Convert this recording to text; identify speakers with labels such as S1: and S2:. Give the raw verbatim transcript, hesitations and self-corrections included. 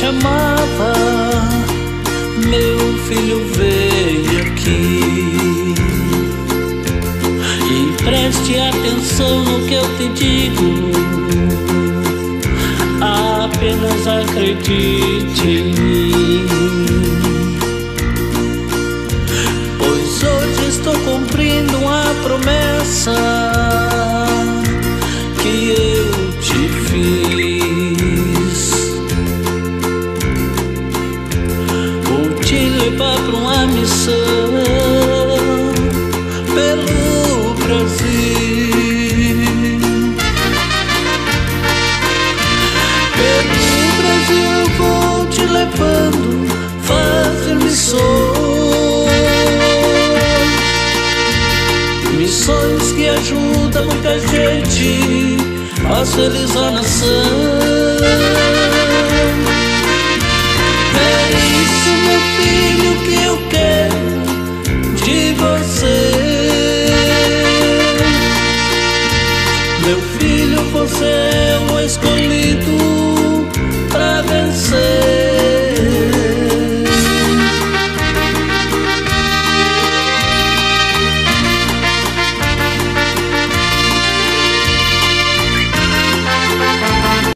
S1: amava, meu filho veio aqui. E preste atenção no que eu te digo, apenas acredite em mim. Pois hoje estou cumprindo a promessa que eu te fiz. Vou te levar pra uma missão pelo Brasil. Pelo Brasil vou te levando, fazer missões, missões que ajudam muita gente a feliz a nação. É isso, meu filho.